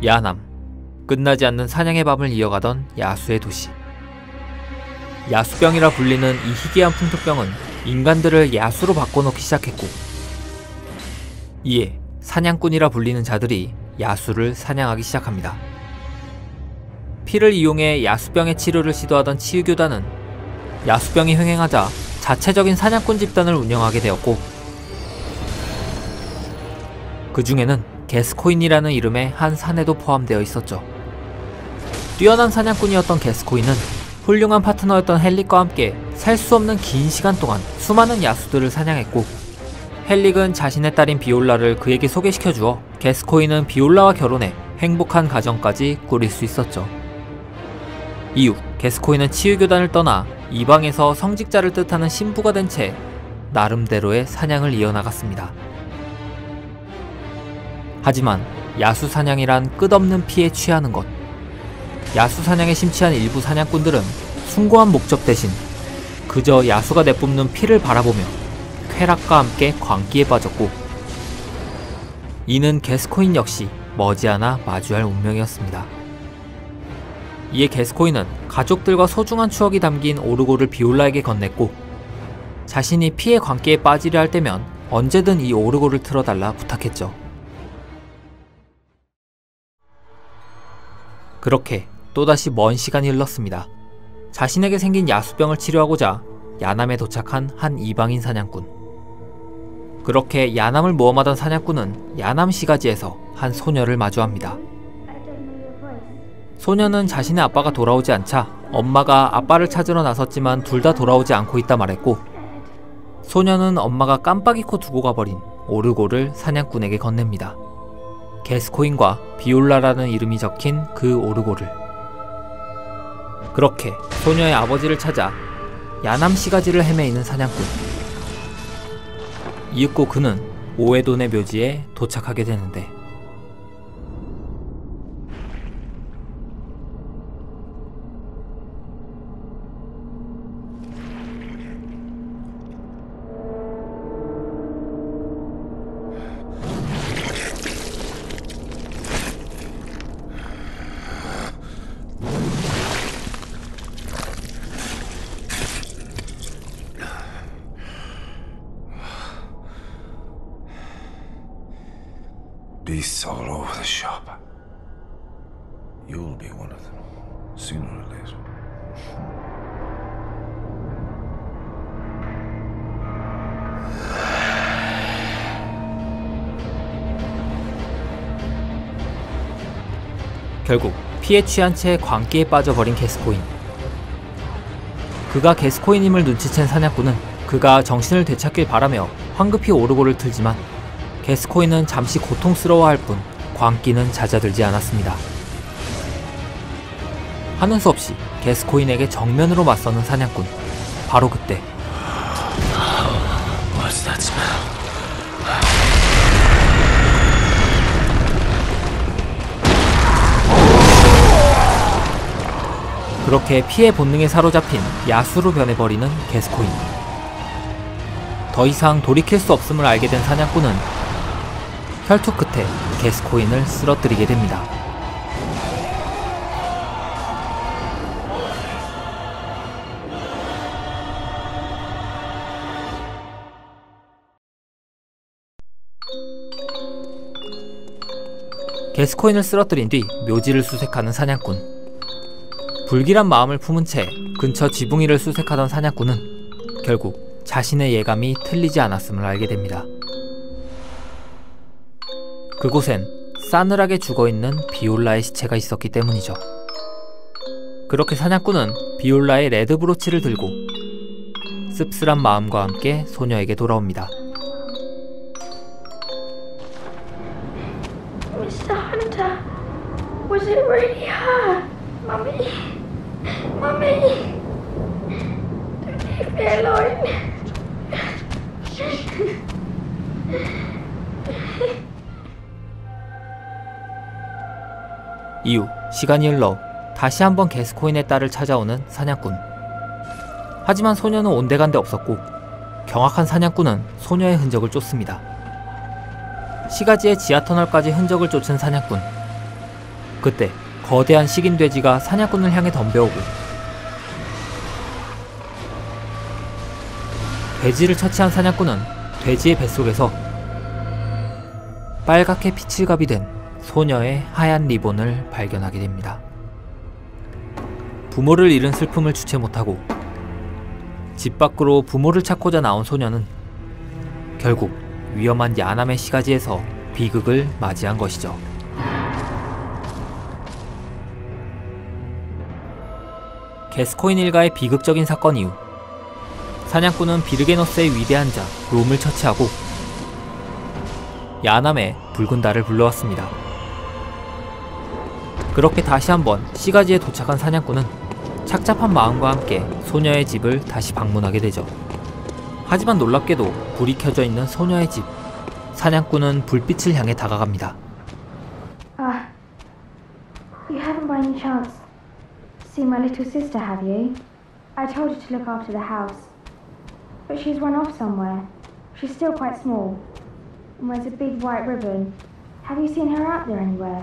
야남. 끝나지 않는 사냥의 밤을 이어가던 야수의 도시. 야수병이라 불리는 이 희귀한 풍토병은 인간들을 야수로 바꿔놓기 시작했고, 이에 사냥꾼이라 불리는 자들이 야수를 사냥하기 시작합니다. 피를 이용해 야수병의 치료를 시도하던 치유교단은 야수병이 횡행하자 자체적인 사냥꾼 집단을 운영하게 되었고, 그 중에는 게스코인이라는 이름의 한 사내도 포함되어 있었죠. 뛰어난 사냥꾼이었던 게스코인은 훌륭한 파트너였던 헬릭과 함께 셀 수 없는 긴 시간 동안 수많은 야수들을 사냥했고, 헬릭은 자신의 딸인 비올라를 그에게 소개시켜주어 게스코인은 비올라와 결혼해 행복한 가정까지 꾸릴 수 있었죠. 이후 게스코인은 치유교단을 떠나 이방에서 성직자를 뜻하는 신부가 된 채 나름대로의 사냥을 이어나갔습니다. 하지만 야수 사냥이란 끝없는 피에 취하는 것. 야수 사냥에 심취한 일부 사냥꾼들은 숭고한 목적 대신 그저 야수가 내뿜는 피를 바라보며 쾌락과 함께 광기에 빠졌고, 이는 게스코인 역시 머지않아 마주할 운명이었습니다. 이에 게스코인은 가족들과 소중한 추억이 담긴 오르골을 비올라에게 건넸고, 자신이 피의 광기에 빠지려 할 때면 언제든 이 오르골을 틀어달라 부탁했죠. 그렇게 또다시 먼 시간이 흘렀습니다. 자신에게 생긴 야수병을 치료하고자 야남에 도착한 한 이방인 사냥꾼. 그렇게 야남을 모험하던 사냥꾼은 야남 시가지에서 한 소녀를 마주합니다. 소녀는 자신의 아빠가 돌아오지 않자 엄마가 아빠를 찾으러 나섰지만 둘 다 돌아오지 않고 있다 말했고, 소녀는 엄마가 깜빡 잊고 두고 가버린 오르골을 사냥꾼에게 건넵니다. 게스코인과 비올라라는 이름이 적힌 그 오르골을. 그렇게 소녀의 아버지를 찾아 야남 시가지를 헤매이는 사냥꾼. 이윽고 그는 오에돈의 묘지에 도착하게 되는데, Beasts all over the shop. You'll be one of them, sooner or later. 결국 피에 취한 채 광기에 빠져버린 게스코인. 그가 게스코인임을 눈치챈 사냥꾼은 그가 정신을 되찾길 바라며 황급히 오르골을 틀지만, 게스코인은 잠시 고통스러워할 뿐 광기는 잦아들지 않았습니다. 하는 수 없이 게스코인에게 정면으로 맞서는 사냥꾼. 바로 그때 What's that smell? 그렇게 피의 본능에 사로잡힌 야수로 변해버리는 게스코인. 더 이상 돌이킬 수 없음을 알게 된 사냥꾼은 혈투 끝에 게스코인을 쓰러뜨리게 됩니다. 게스코인을 쓰러뜨린 뒤 묘지를 수색하는 사냥꾼. 불길한 마음을 품은 채 근처 지붕이를 수색하던 사냥꾼은 결국 자신의 예감이 틀리지 않았음을 알게 됩니다. 그곳엔 싸늘하게 죽어있는 비올라의 시체가 있었기 때문이죠. 그렇게 사냥꾼은 비올라의 레드 브로치를 들고 씁쓸한 마음과 함께 소녀에게 돌아옵니다. Mr. Hunter, was it really her? Mummy, Mummy, don't leave me alone. 이후 시간이 흘러 다시 한번 게스코인의 딸을 찾아오는 사냥꾼. 하지만 소녀는 온데간데 없었고, 경악한 사냥꾼은 소녀의 흔적을 쫓습니다. 시가지의 지하터널까지 흔적을 쫓은 사냥꾼. 그때 거대한 식인 돼지가 사냥꾼을 향해 덤벼오고 돼지를 처치한 사냥꾼은 돼지의 뱃속에서 빨갛게 피칠갑이 된 소녀의 하얀 리본을 발견하게 됩니다. 부모를 잃은 슬픔을 주체 못하고 집 밖으로 부모를 찾고자 나온 소녀는 결국 위험한 야남의 시가지에서 비극을 맞이한 것이죠. 게스코인 일가의 비극적인 사건 이후 사냥꾼은 비르게노스의 위대한 자 롬을 처치하고 야남의 붉은 달을 불러왔습니다. 그렇게 다시 한번 시가지에 도착한 사냥꾼은 착잡한 마음과 함께 소녀의 집을 다시 방문하게 되죠. 하지만 놀랍게도 불이 켜져 있는 소녀의 집. 사냥꾼은 불빛을 향해 다가갑니다. You haven't by any chance seen my little sister, have you? I told her to look after the house, but she's run off somewhere. She's still quite small and wears a big white ribbon. Have you seen her out there anywhere?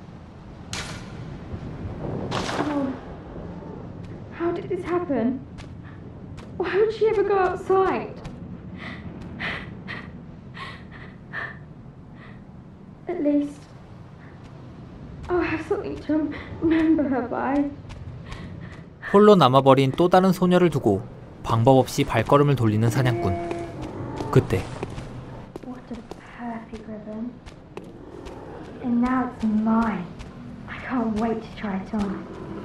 Oh, how did this happen? Why would she ever go outside? At least I'll have something to remember her by. 홀로 남아버린 또 다른 소녀를 두고 방법 없이 발걸음을 돌리는 사냥꾼. 그때 What a perfect ribbon. And now it's mine. I can't wait to try it on.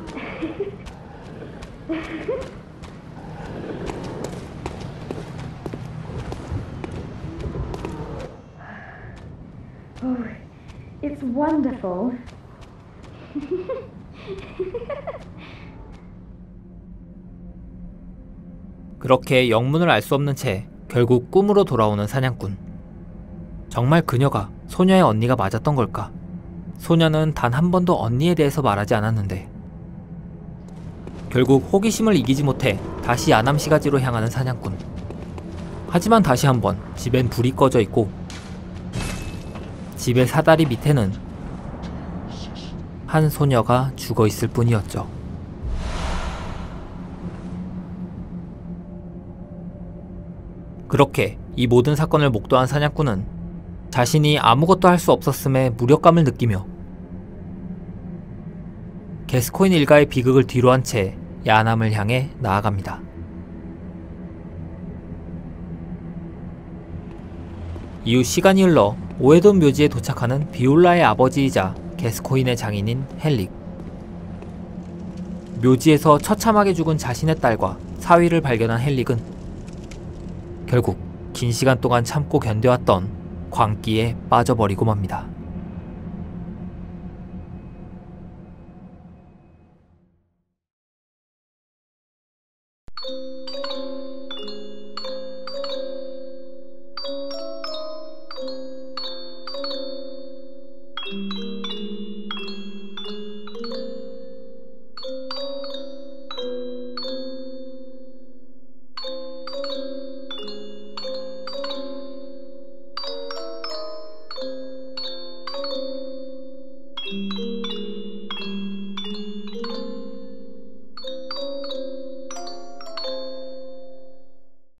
Oh, it's wonderful. 그렇게 영문을 알 수 없는 채 결국 꿈으로 돌아오는 사냥꾼. 정말 그녀가 소녀의 언니가 맞았던 걸까? 소녀는 단 한 번도 언니에 대해서 말하지 않았는데 결국 호기심을 이기지 못해 다시 야남 시가지로 향하는 사냥꾼. 하지만 다시 한번 집엔 불이 꺼져 있고 집의 사다리 밑에는 한 소녀가 죽어 있을 뿐이었죠. 그렇게 이 모든 사건을 목도한 사냥꾼은 자신이 아무것도 할 수 없었음에 무력감을 느끼며 게스코인 일가의 비극을 뒤로한 채 야남을 향해 나아갑니다. 이후 시간이 흘러 오에돈 묘지에 도착하는 비올라의 아버지이자 게스코인의 장인인 헬릭. 묘지에서 처참하게 죽은 자신의 딸과 사위를 발견한 헬릭은 결국 긴 시간 동안 참고 견뎌왔던 광기에 빠져버리고 맙니다.